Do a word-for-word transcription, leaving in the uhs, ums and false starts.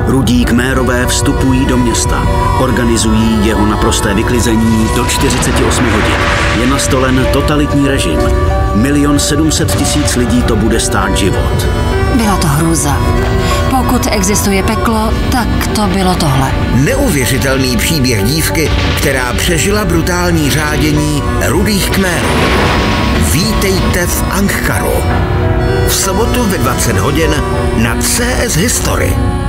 Rudí Khmérové vstupují do města. Organizují jeho naprosté vyklizení do čtyřiceti osmi hodin. Je nastolen totalitní režim. Milion sedmset tisíc lidí to bude stát život. Byla to hrůza. Pokud existuje peklo, tak to bylo tohle. Neuvěřitelný příběh dívky, která přežila brutální řádění Rudých Khmérů. Vítejte v Angkaru. V sobotu ve dvacet hodin na C S History.